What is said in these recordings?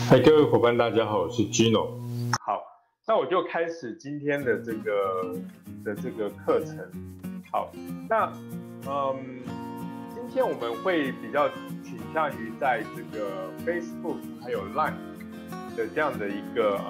嗨，各位伙伴，大家好，我是 Gino。好，那我就开始今天的这个课程。好，那今天我们会比较倾向于在这个 Facebook 还有 Line 的这样的一个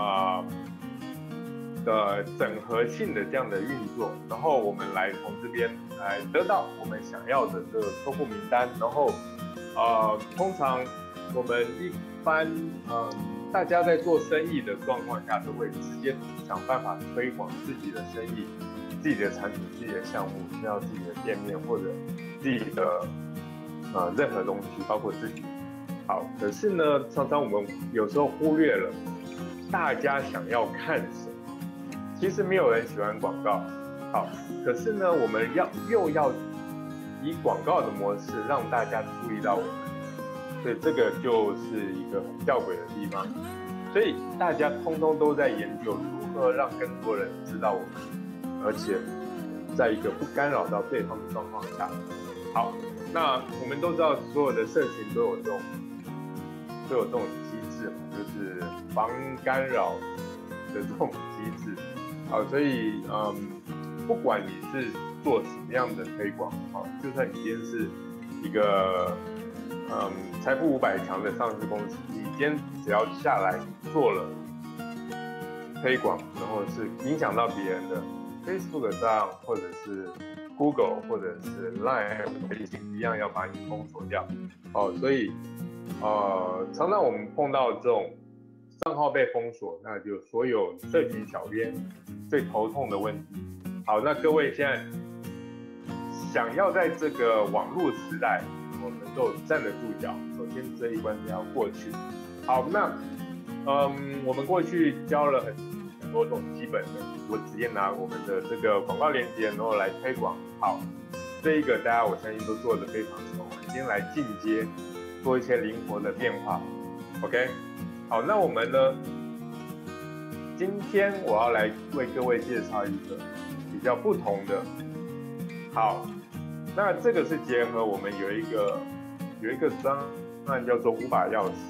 的整合性的这样的运作，然后我们来从这边来得到我们想要的这个客户名单，然后通常我们一般大家在做生意的状况下，都会直接想办法推广自己的生意、自己的产品、自己的项目，需要自己的店面或者自己的任何东西，包括自己。好，可是呢，常常我们有时候忽略了大家想要看什么。其实没有人喜欢广告，好，可是呢，我们又要以广告的模式让大家注意到我们。所以这个就是一个很吊诡的地方，所以大家通通都在研究如何让更多人知道我们，而且在一个不干扰到对方的状况下。好，那我们都知道所有的社群都有这种机制嘛，就是防干扰的这种机制。好，所以不管你是做什么样的推广，好，就算你今天是一个财富500强的上市公司，你今天只要下来做了推广，然后是影响到别人的 Facebook 上，或者是 Google 或者是 Line 微信一样要把你封锁掉。哦，所以常常我们碰到这种账号被封锁，那就所有社群小编最头痛的问题。好，那各位现在想要在这个网络时代我能够站得住脚，首先这一关得要过去。好，那我们过去教了很多种基本的，我直接拿我们的这个广告链接，然后来推广。好，这一个大家我相信都做得非常熟。我们今天来进阶，做一些灵活的变化。OK， 好，那我们呢，今天我要来为各位介绍一个比较不同的。好。那这个是结合我们有一个专案叫做5把钥匙。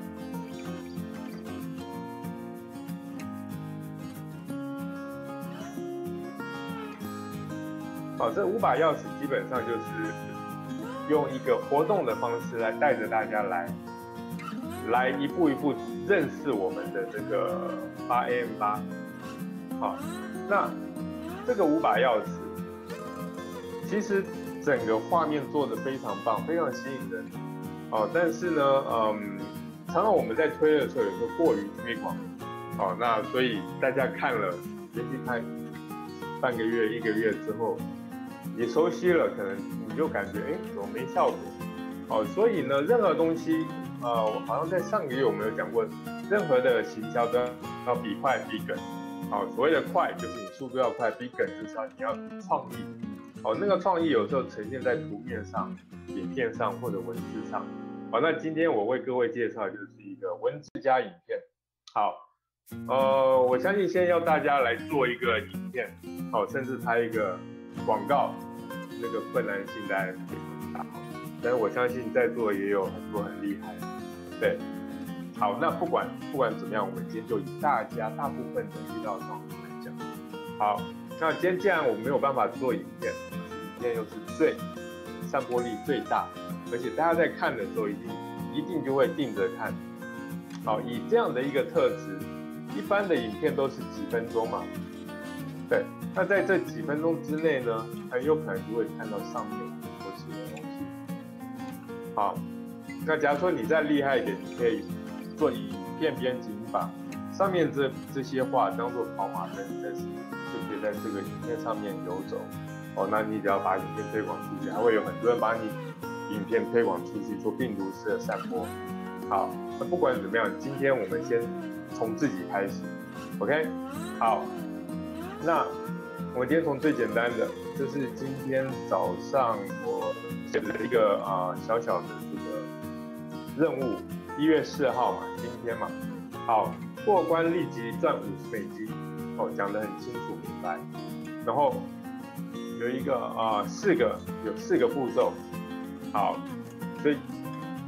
好，这5把钥匙基本上就是用一个活动的方式来带着大家来一步一步认识我们的这个8AM8。好，那这个5把钥匙其实整个画面做得非常棒，非常吸引人。但是呢，常常我们在推的时候，有时候过于推广。那所以大家看了，连续看半个月、1个月之后，你熟悉了，可能你就感觉，怎么没效果？所以呢，任何东西，我好像在上个月我们有讲过，任何的行销都要比快比梗。所谓的快就是你速度要快，比梗就是你要创意。那个创意有时候呈现在图面上、影片上或者文字上。那今天我为各位介绍就是一个文字加影片。好，我相信现在要大家来做一个影片，甚至拍一个广告，那个困难性大概非常大。但是我相信在座也有很多很厉害的，对。好，那不管怎么样，我们今天就以大部分的遇到的状况来讲。好。那今天既然我们没有办法做影片又是最散播力最大，而且大家在看的时候一定就会盯着看。好，以这样的一个特质，一般的影片都是几分钟嘛，对。那在这几分钟之内呢，很有可能就会看到上面所写的东西。好，那假如说你再厉害一点，你可以做影片编辑，把上面这些话当做跑马灯，但是就可以在这个影片上面游走。那你只要把影片推广出去，还会有很多人把你影片推广出去，做病毒式的散播。好，那不管怎么样，今天我们先从自己开始 ，OK？ 好，那我们今天从最简单的，就是今天早上我写了一个小小的这个任务，1月4号嘛，今天嘛。好，过关立即赚$50，讲得很清楚明白。然后有4个步骤。好，所以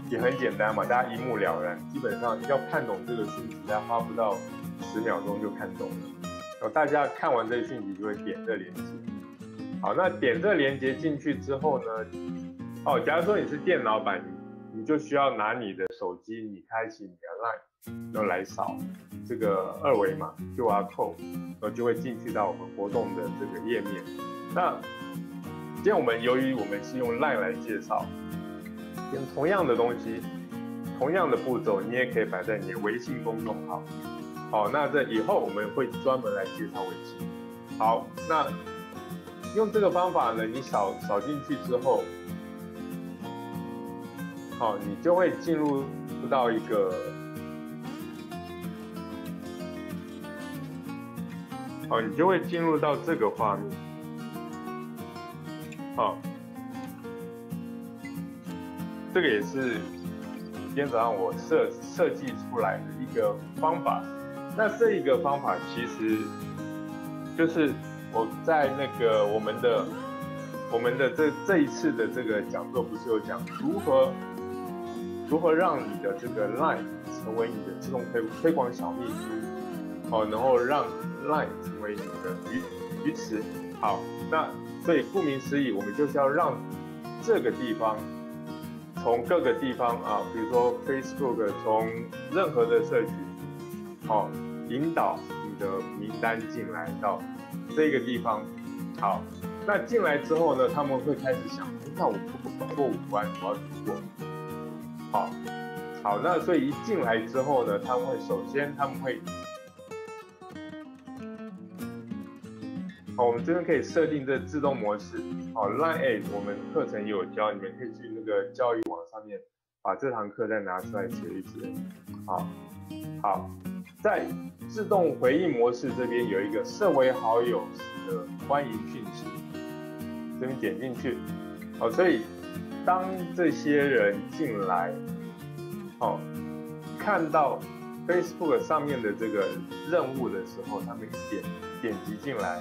也很简单嘛，大家一目了然，基本上要看懂这个讯息，大家花不到10秒钟就看懂了。大家看完这个讯息就会点这连接。好，那点这连接进去之后呢，假如说你是电脑版，你就需要拿你的手机，你开启你的 LINE， 然后来扫这个2维码 QR code， 然后就会进去到我们活动的这个页面。那今天由于我们是用 LINE 来介绍，用同样的东西，同样的步骤，你也可以摆在你的微信公众号。好，那这以后我们会专门来介绍微信。好，那用这个方法呢，你扫进去之后，好，你就会进入到一个，好，你就会进入到这个画面。好，这个也是今天早上我设计出来的一个方法。那这一个方法其实就是我在那个我们的这一次的这个讲座不是有讲如何让你的这个 LINE 成为你的自动推广小秘书，然后让 LINE 成为你的鱼池。好，那所以顾名思义，我们就是要让这个地方从各个地方比如说 Facebook， 从任何的社群，引导你的名单进来到这个地方。好，那进来之后呢，他们会开始想，那我不过5关，我要怎么做？好，那所以一进来之后呢，他们会我们这边可以设定这自动模式。LINE 我们课程也有教，你们可以去那个教育网上面把这堂课再拿出来学一学。好，在自动回应模式这边有一个设为好友时的欢迎讯息，这边点进去。所以当这些人进来，看到 Facebook 上面的这个任务的时候，他们点击进来，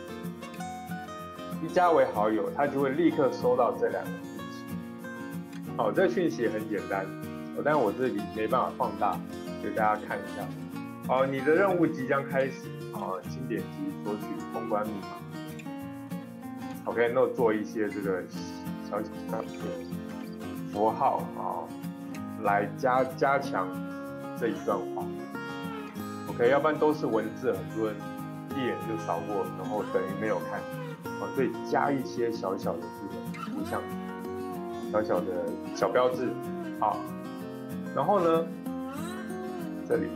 一加为好友，他就会立刻收到这2个讯息。这个讯息很简单，但是我这里没办法放大，给大家看一下。你的任务即将开始，请点击索取通关密码。OK， 那我做一些这个小符号来加强这一段话。OK， 要不然都是文字，很多人一眼就扫过，然后等于没有看。所以加一些小小的这个图像，小小的小标志。好，然后呢，这里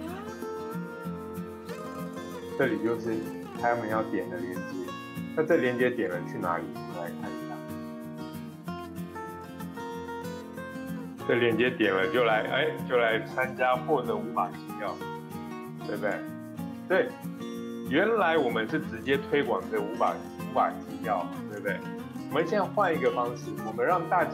就是他们要点的连接。那这连接点了去哪里？我们来看一下。这连接点了就来参加获得5把金钥，对不对？对，原来我们是直接推广这5把金钥，对不对？我们现在换一个方式，我们让大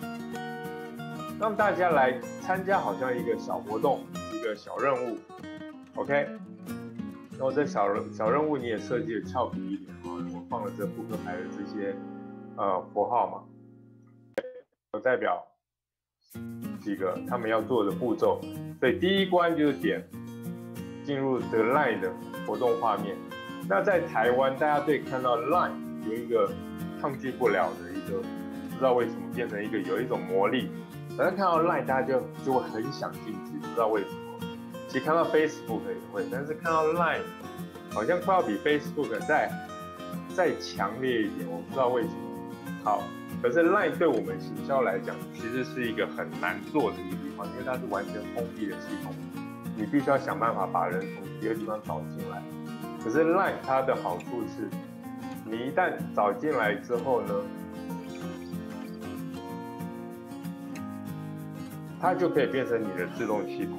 家来参加，好像一个小活动，一个小任务 ，OK。然后这小任务你也设计的俏皮一点我放了这扑克牌的这些符号嘛，有代表几个他们要做的步骤。所以第一关就是点进入这个 LINE 的活动画面。那在台湾，大家对看到 LINE 有一个抗拒不了的一个，不知道为什么变成有一种魔力。反正看到 LINE 大家就会很想进去，不知道为什么。其实看到 Facebook 也会，但是看到 LINE 好像快要比 Facebook 再强烈一点，我不知道为什么。好，可是 LINE 对我们行销来讲，其实是一个很难做的一个地方，因为它是完全封闭的系统，你必须要想办法把人从别的地方找进来。可是 LINE 它的好处是，你一旦找进来之后呢，它就可以变成你的自动系统。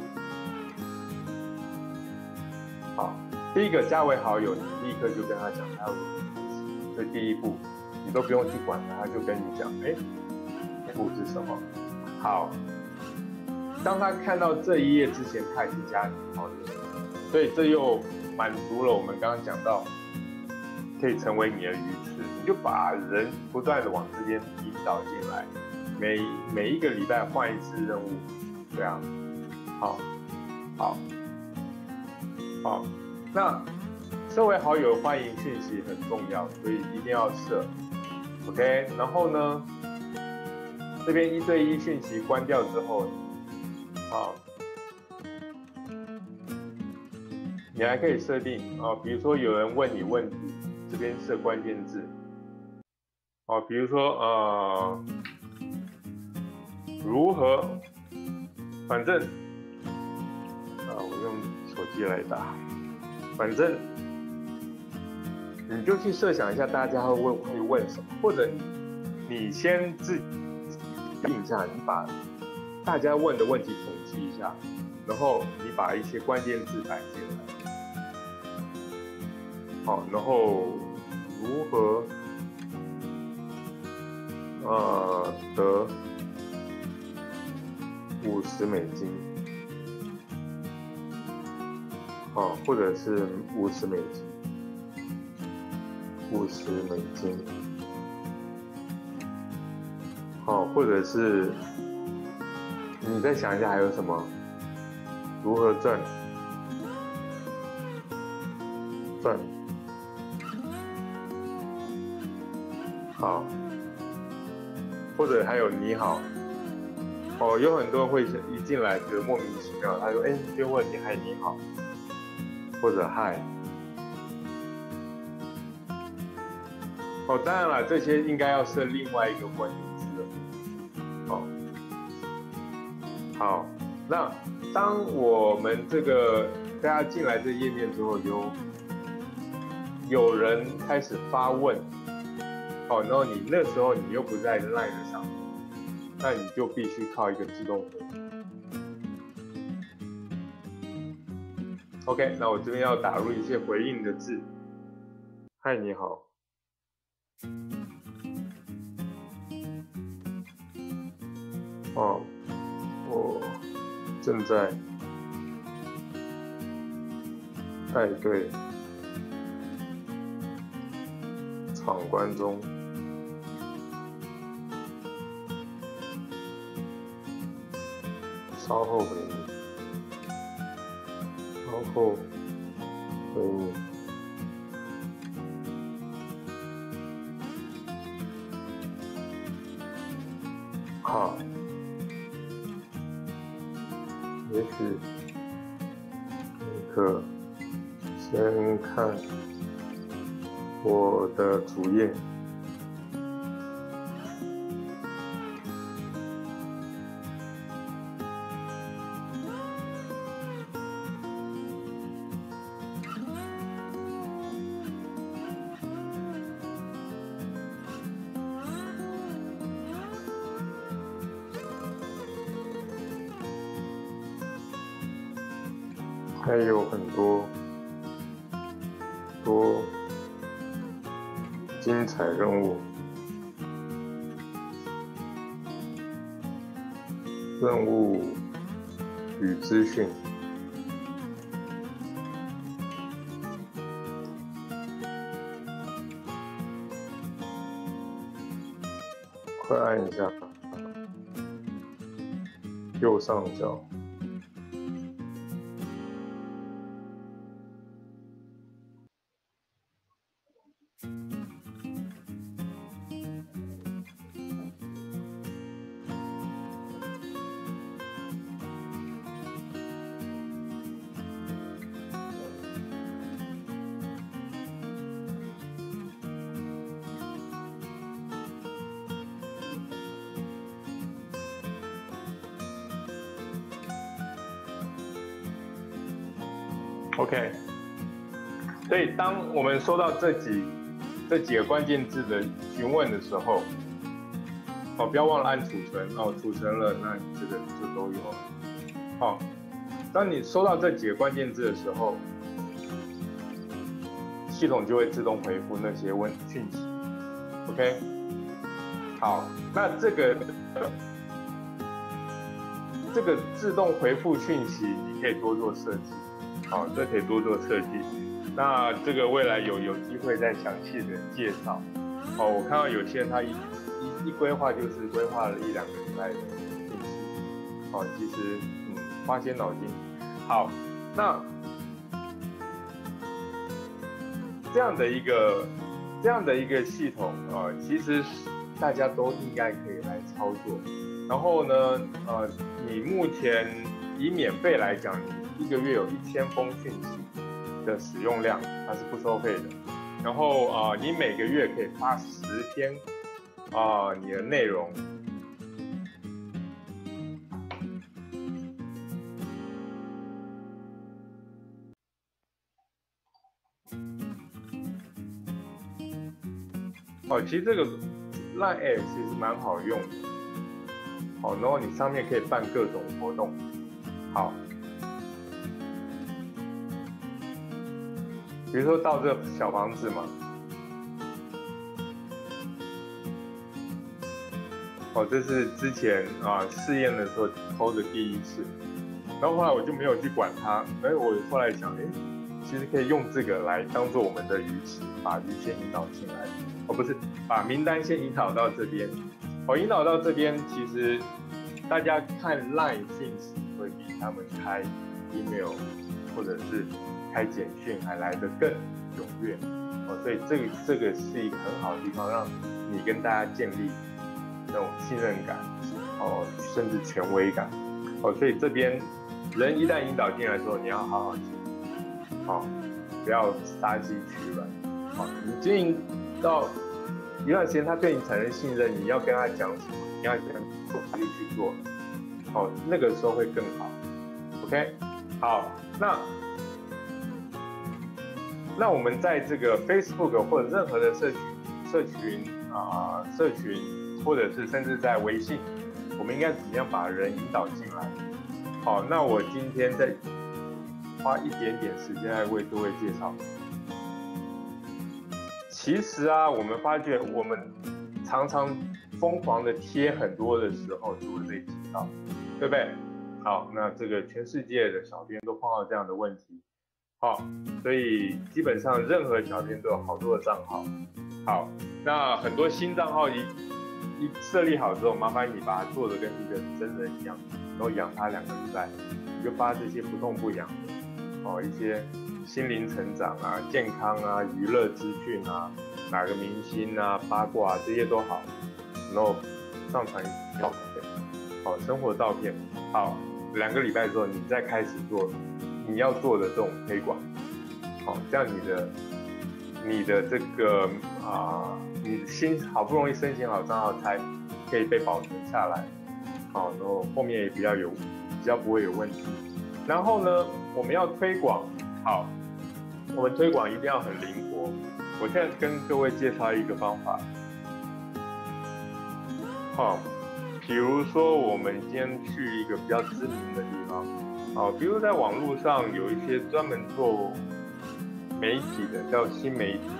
好，第一个加为好友，你立刻就跟他讲他要如何开始，这第一步，你都不用去管他，他就跟你讲，第一步是什么？好，当他看到这一页之前，他已经加你好友，所以这又满足了我们刚刚讲到，可以成为你的鱼池，你就把人不断的往这边引导进来。 每一个礼拜换一次任务，对啊，好，好，好，那设为好友欢迎讯息很重要，所以一定要设 ，OK， 然后呢，这边1对1讯息关掉之后，好。你还可以设定啊，比如说有人问你问题，这边设关键字，哦，比如说如何，反正我用手机来打，反正你就去设想一下大家会问什么，或者你先自己定一下，你把大家问的问题统计一下，然后你把一些关键字摆进来。好，然后如何得$50，好，或者是$50，好，或者是你再想一下还有什么？如何赚？好，或者还有你好，哦，有很多人会一进来觉得莫名其妙，他说，就问你嗨你好，或者嗨，哦，当然了，这些应该要设另外一个关键字了，哦，好，那当我们这个大家进来这页面之后，有人开始发问。好，然后你那时候你又不在 LINE 上，那你就必须靠一个自动回复。OK， 那我这边要打入一些回应的字。嗨，你好。哦，我正在带队闯关中。稍后回你，好，也许你可先看我的主页。还有很多精彩任务，与资讯，快按一下右上角。OK， 所以当我们收到这几个关键字的询问的时候，不要忘了按储存储存了，那这个就都有了。当你收到这几个关键字的时候，系统就会自动回复那些讯息。OK， 好，那这个自动回复讯息，你可以多做设计。好，这可以多做设计。那这个未来有机会再详细的介绍。我看到有些人他一一规划就是规划了1-2个礼拜的讯息。好，其实花些脑筋。好，那这样的一个系统其实大家都应该可以来操作。然后呢，你目前以免费来讲，你1个月有1000封讯息的使用量，它是不收费的。然后你每个月可以发10篇你的内容。其实这个 Line App 其实蛮好用的。好，然后你上面可以办各种活动。好，比如说到这个小房子嘛，这是之前试验的时候偷的第1次，然后后来我就没有去管它。我后来想，其实可以用这个来当做我们的鱼池，把鱼先引导进来。不是，把名单先引导到这边。引导到这边，其实大家看 Line 讯息会比他们开 email 或者是开简讯还来得更踊跃。所以这个是一个很好的地方，让你跟大家建立那种信任感，甚至权威感。所以这边人一旦引导进来之后，你要好好经营，不要杀鸡取卵。你经营到一段时间，他对你产生信任，你要跟他讲什么，你要跟他去做，那个时候会更好。OK， 好，那我们在这个 Facebook 或者任何的社群，或者是甚至在微信，我们应该怎么样把人引导进来？好，那我今天再花一点点时间来为各位介绍。其实我们发觉我们常常疯狂的贴很多的时候，就会被警告，对不对？好，那这个全世界的小编都碰到这样的问题。好，所以基本上任何小编都有好多的账号。好，那很多新账号一设立好之后，麻烦你把它做的跟一个真人一样，然后养它2个礼拜，你就发这些不痛不痒的，一些心灵成长健康娱乐资讯哪个明星八卦这些都好，然后上传照片，生活照片，好，2个礼拜之后你再开始做你要做的这种推广，这样你的这个你好不容易申请好账号才可以被保存下来，然后后面也比较不会有问题。然后呢，我们要推广，好，我们推广一定要很灵活。我现在跟各位介绍一个方法，比如说我们今天去一个比较知名的地方，比如在网络上有一些专门做媒体的，叫新媒体。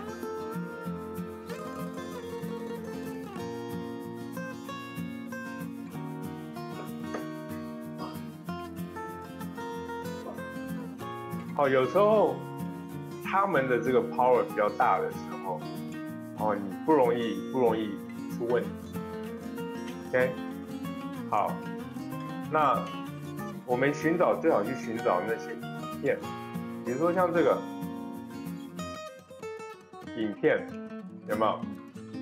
有时候他们的这个 power 比较大的时候，你不容易出问题。OK， 好，那我们最好去寻找那些影片，比如说像这个影片，有没有？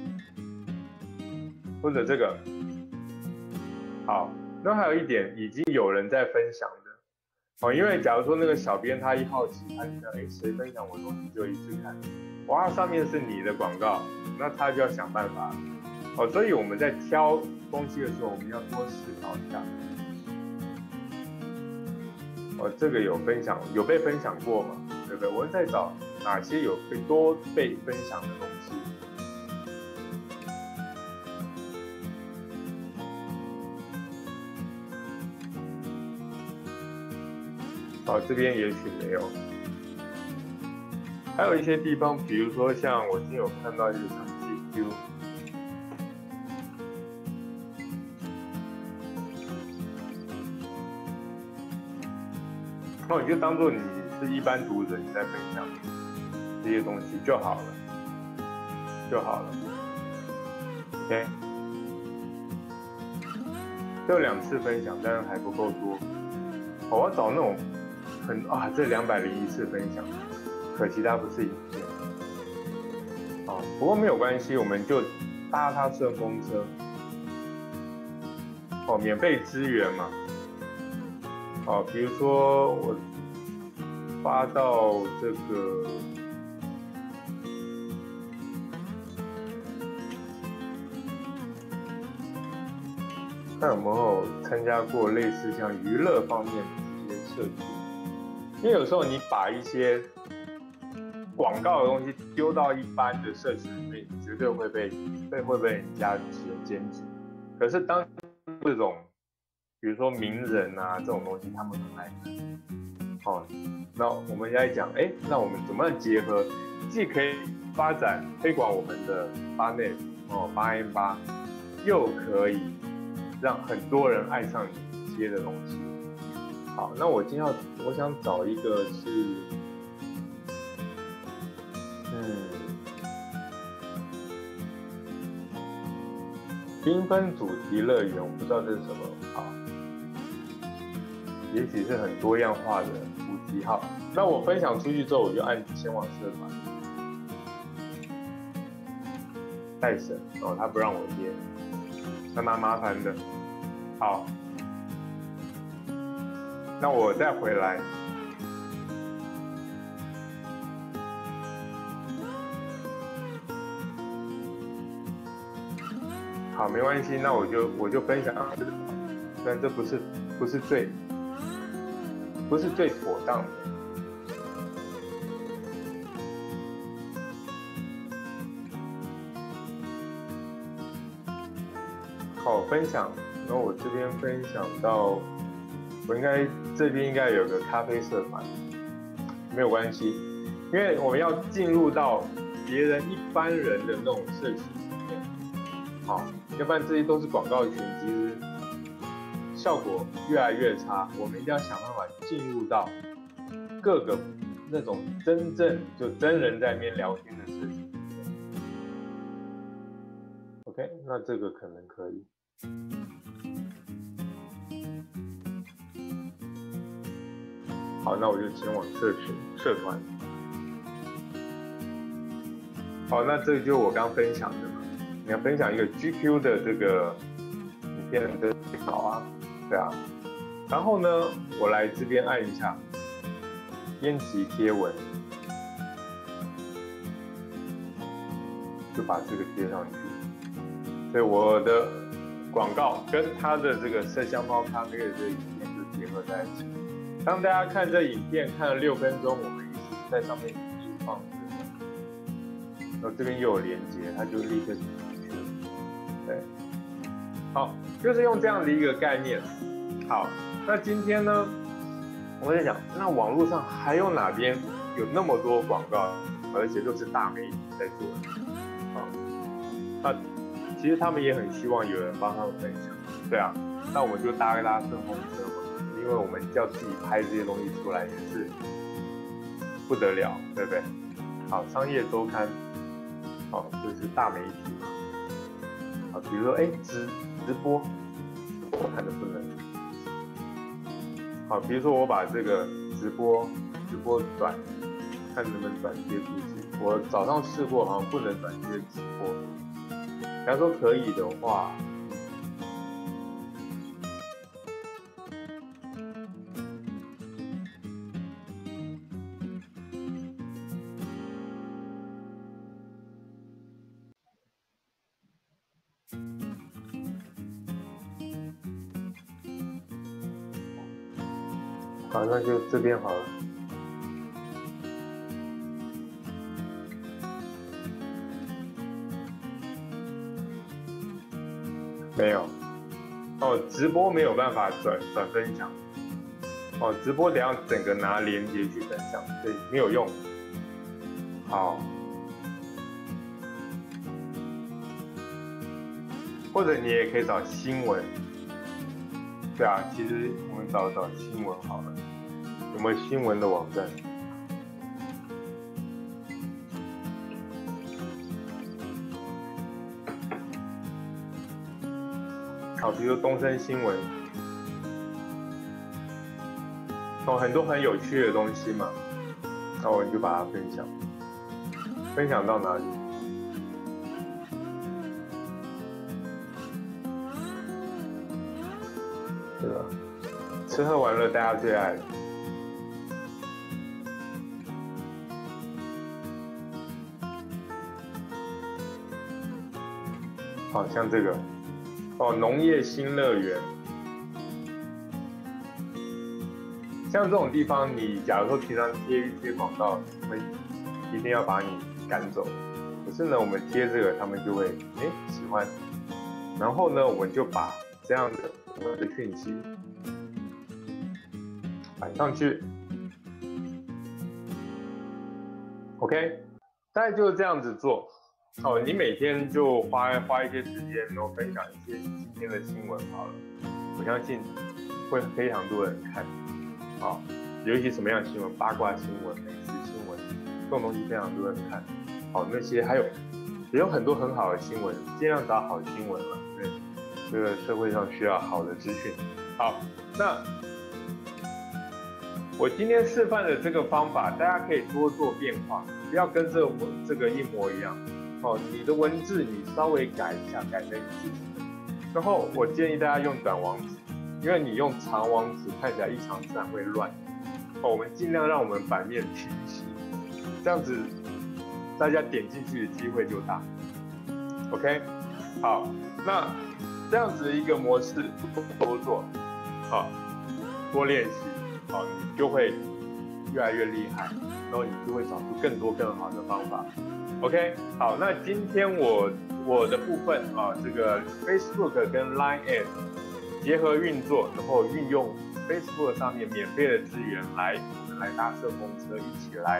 或者这个，好，那还有一点，已经有人在分享的。因为假如说那个小编他一好奇，他就想，谁分享我东西就一直看，哇，上面是你的广告，那他就要想办法。所以我们在挑东西的时候，我们要多思考一下。这个有被分享过吗？对不对？我们在找哪些有多被分享的东西。这边也许没有，还有一些地方，比如说像我今天有看到一个像 GQ， 你就当做你是一般读者，你在分享这些东西就好了。OK， 就2次分享，但是还不够多。我要找那种这201次分享，可惜它不是影片。不过没有关系，我们就搭它顺风车。免费支援嘛。比如说我发到这个。看有没有参加过类似像娱乐方面的一些社群，因为有时候你把一些广告的东西丢到一般的社群里面，绝对会被人家检举。可是当这种比如说名人啊这种东西，他们很爱看。那我们来讲，那我们怎么样结合，既可以发展推广我们的8net8M8，又可以让很多人爱上你接的东西。好，那我想找一个是，缤纷主题乐园，我不知道这是什么。好，也许是很多样化的主题。好，那我分享出去之后，我就按前往社团。太神他不让我接。还蛮麻烦的。好，那我再回来。好，没关系，那我就分享，虽然这不是最妥当的。好，分享，然后我这边分享到，这边应该有个咖啡社团，没有关系，因为我们要进入到别人一般人的那种社群里面，好，要不然这些都是广告群，其实效果越来越差。我们一定要想办法进入到各个那种真正就真人在那边聊天的社群。OK， 那这个可能可以。好，那我就前往社团。好，那这就是我刚分享的嘛。你要分享一个 GQ 的这个影片的稿啊，对啊。然后呢，我来这边按一下编辑贴文，就把这个贴上去。所以我的广告跟他的这个麝香猫咖啡的这个影片就结合在一起。当大家看这影片看了6分钟，我们一直在上面一直放着，然后这边又有连接，它就立刻进去了。对，好，就是用这样的一个概念。好，那今天呢，我在讲，那网络上还有哪边有那么多广告，而且都是大媒体在做的？那其实他们也很希望有人帮他们分享，对啊，那我们就搭顺风车嘛，因为我们叫自己拍这些东西出来也是不得了，对不对？好，商业周刊，好，这是大媒体嘛，好，比如说直播，我看能不能，好，比如说我把这个直播转，看能不能转接出去。我早上试过，好像不能转接直播。假如说可以的话，好，那就这边好了。没有，直播没有办法转分享，直播得要整个拿连结去分享，所以没有用。好，或者你也可以找新闻，对啊，其实我们找新闻好了，有没有新闻的网站？ 好，比如说东森新闻，很多很有趣的东西嘛，那我就把它分享到哪里？对吧？吃喝玩乐大家最爱的。好像这个农业新乐园，像这种地方，你假如说平常贴一些广告，会一定要把你赶走。可是呢，我们贴这个，他们就会喜欢。然后呢，我们就把这样的讯息摆上去。OK， 大概就是这样子做。你每天就花一些时间，然后分享一些今天的新闻好了。我相信会非常多人看。好，尤其什么样的新闻，八卦新闻、美食新闻，这种东西非常多人看。好，那些也有很多很好的新闻，尽量找好新闻嘛。对，这个社会上需要好的资讯。好，那我今天示范的这个方法，大家可以多做变化，不要跟着我这个一模一样。你的文字你稍微改一下，改成你自己的。然后我建议大家用短网址，因为你用长网址看起来一长串会乱。我们尽量让我们版面清晰，这样子大家点进去的机会就大。OK， 好，那这样子一个模式多做，多练习，你就会越来越厉害，然后你就会找出更多更好的方法。OK， 好，那今天我的部分这个 Facebook 跟 Line 结合运作，然后运用 Facebook 上面免费的资源来搭顺风车一起来，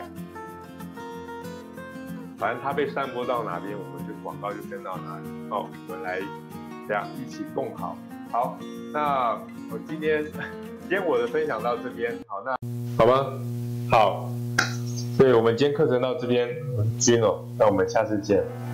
反正它被散播到哪边，我们就广告就跟到哪里。我们来这样一起共好。好，那我今天我的分享到这边，好，那好吗？好。对，我们今天课程到这边，我是君哦，那我们下次见。